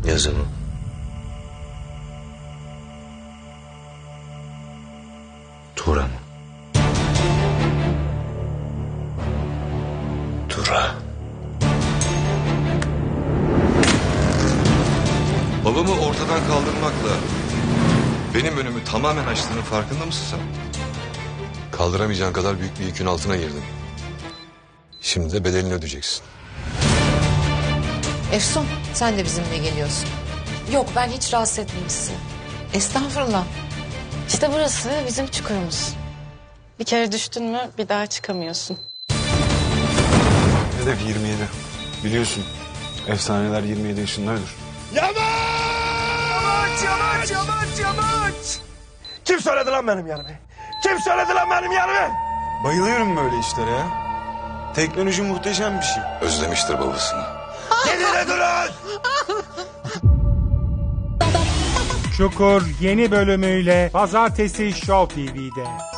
Yazımı. Turan. Tura. Babamı ortadan kaldırmakla benim önümü tamamen açtığının farkında mısın sen? Kaldıramayacağın kadar büyük bir yükün altına girdin. Şimdi de bedelini ödeyeceksin. Efsun, sen de bizimle geliyorsun. Yok, ben hiç rahatsız etmeyeyim sizi. Estağfurullah. İşte burası bizim çukurumuz. Bir kere düştün mü bir daha çıkamıyorsun. Hedef 27. Biliyorsun efsaneler 27 yaşında ölür. Yamaç! Yamaç! Yamaç! Yamaç! Kim söyledi lan benim yerimi? Kim söyledi lan benim yerimi? Bayılıyorum böyle işlere ya. Teknoloji muhteşem bir şey. Özlemiştir babasını. Gidin durun! Çukur yeni bölümüyle Pazartesi Show TV'de.